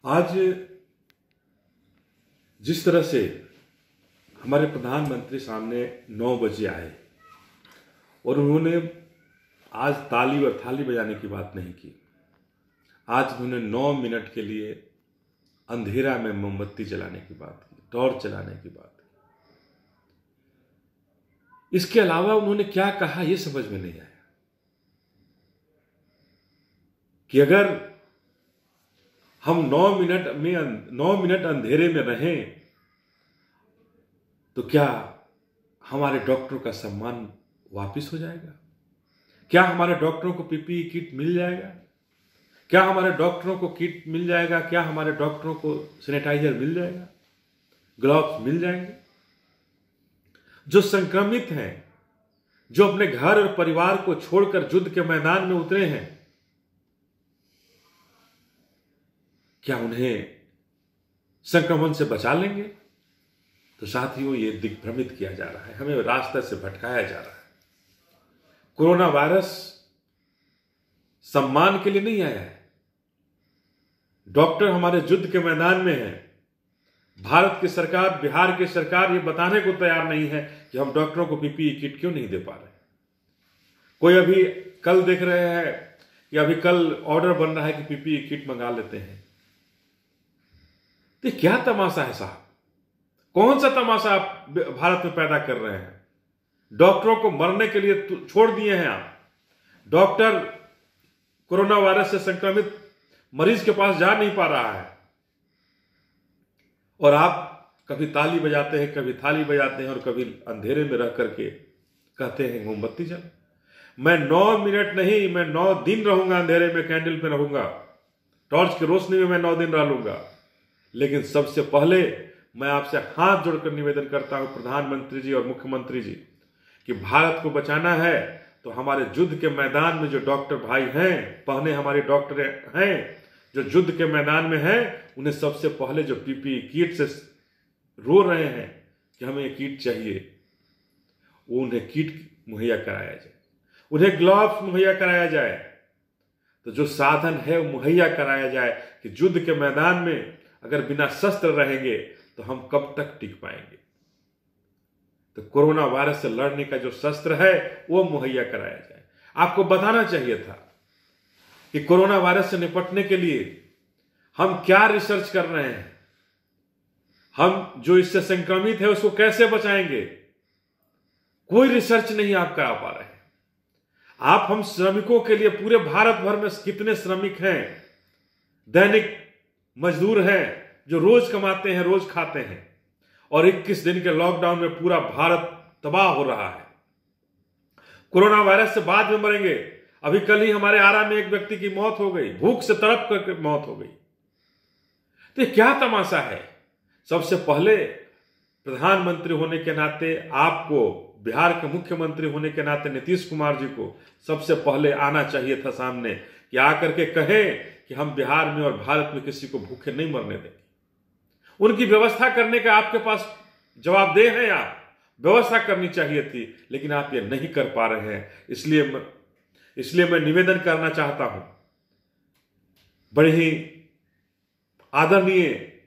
आज जिस तरह से हमारे प्रधानमंत्री सामने 9 बजे आए और उन्होंने आज ताली और थाली बजाने की बात नहीं की। आज उन्होंने 9 मिनट के लिए अंधेरा में मोमबत्ती जलाने की बात की, टॉर्च जलाने की बात की। इसके अलावा उन्होंने क्या कहा यह समझ में नहीं आया कि अगर हम 9 मिनट अंधेरे में रहें तो क्या हमारे डॉक्टरों का सम्मान वापस हो जाएगा? क्या हमारे डॉक्टरों को पीपीई किट मिल जाएगा? क्या हमारे डॉक्टरों को किट मिल जाएगा? क्या हमारे डॉक्टरों को सैनिटाइजर मिल जाएगा? ग्लव्स मिल जाएंगे? जो संक्रमित हैं, जो अपने घर और परिवार को छोड़कर युद्ध के मैदान में उतरे हैं, क्या उन्हें संक्रमण से बचा लेंगे? तो साथियों, ये दिग्भ्रमित किया जा रहा है, हमें रास्ते से भटकाया जा रहा है। कोरोना वायरस सम्मान के लिए नहीं आया है। डॉक्टर हमारे युद्ध के मैदान में है। भारत की सरकार, बिहार की सरकार ये बताने को तैयार नहीं है कि हम डॉक्टरों को पीपीई किट क्यों नहीं दे पा रहे। कोई अभी कल देख रहे हैं कि अभी कल ऑर्डर बन रहा है कि पीपीई किट मंगा लेते हैं। तो क्या तमाशा है साहब? कौन सा तमाशा आप भारत में पैदा कर रहे हैं? डॉक्टरों को मरने के लिए छोड़ दिए हैं आप। डॉक्टर कोरोना वायरस से संक्रमित मरीज के पास जा नहीं पा रहा है और आप कभी ताली बजाते हैं, कभी थाली बजाते हैं और कभी अंधेरे में रह करके कहते हैं मोमबत्ती जल। मैं 9 मिनट नहीं, मैं 9 दिन रहूंगा अंधेरे में, कैंडल पे रहूंगा, टॉर्च की रोशनी में मैं 9 दिन रह लूंगा। लेकिन सबसे पहले मैं आपसे हाथ जोड़कर निवेदन करता हूं प्रधानमंत्री जी और मुख्यमंत्री जी कि भारत को बचाना है तो हमारे युद्ध के मैदान में जो डॉक्टर भाई हैं, पहले हमारे डॉक्टर हैं जो युद्ध के मैदान में हैं, उन्हें सबसे पहले जो पीपीई किट से रो रहे हैं कि हमें ये किट चाहिए, वो उन्हें किट मुहैया कराया जाए, उन्हें ग्लव्स मुहैया कराया जाए। तो जो साधन है वो मुहैया कराया जाए कि युद्ध के मैदान में अगर बिना शस्त्र रहेंगे तो हम कब तक टिक पाएंगे। तो कोरोना वायरस से लड़ने का जो शस्त्र है वो मुहैया कराया जाए। आपको बताना चाहिए था कि कोरोना वायरस से निपटने के लिए हम क्या रिसर्च कर रहे हैं, हम जो इससे संक्रमित है उसको कैसे बचाएंगे। कोई रिसर्च नहीं आप करा पा रहे हैं। आप हम श्रमिकों के लिए, पूरे भारत भर में कितने श्रमिक हैं, दैनिक मजदूर हैं जो रोज कमाते हैं, रोज खाते हैं, और 21 दिन के लॉकडाउन में पूरा भारत तबाह हो रहा है। कोरोना वायरस से बाद में मरेंगे। अभी कल ही हमारे आरा में एक व्यक्ति की मौत हो गई, भूख से तड़प कर मौत हो गई। तो क्या तमाशा है? सबसे पहले प्रधानमंत्री होने के नाते आपको, बिहार के मुख्यमंत्री होने के नाते नीतीश कुमार जी को सबसे पहले आना चाहिए था सामने कि आकर के कहें कि हम बिहार में और भारत में किसी को भूखे नहीं मरने देंगे। उनकी व्यवस्था करने का आपके पास जवाबदेह हैं, आप व्यवस्था करनी चाहिए थी, लेकिन आप ये नहीं कर पा रहे हैं। इसलिए मैं निवेदन करना चाहता हूं, बड़े ही आदरणीय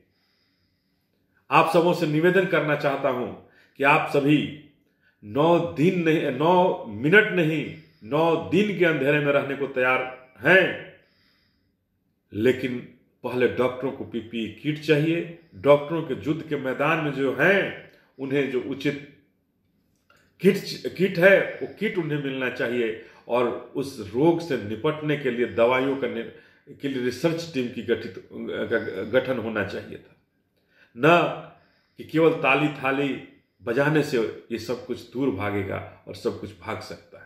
आप सबों से निवेदन करना चाहता हूं कि आप सभी 9 मिनट नहीं 9 दिन के अंधेरे में रहने को तैयार हैं, लेकिन पहले डॉक्टरों को पीपीई किट चाहिए। डॉक्टरों के युद्ध के मैदान में जो हैं उन्हें जो उचित किट है वो किट उन्हें मिलना चाहिए, और उस रोग से निपटने के लिए दवाइयों के लिए रिसर्च टीम की गठन होना चाहिए था, न कि केवल ताली थाली बजाने से ये सब कुछ दूर भागेगा और सब कुछ भाग सकता है।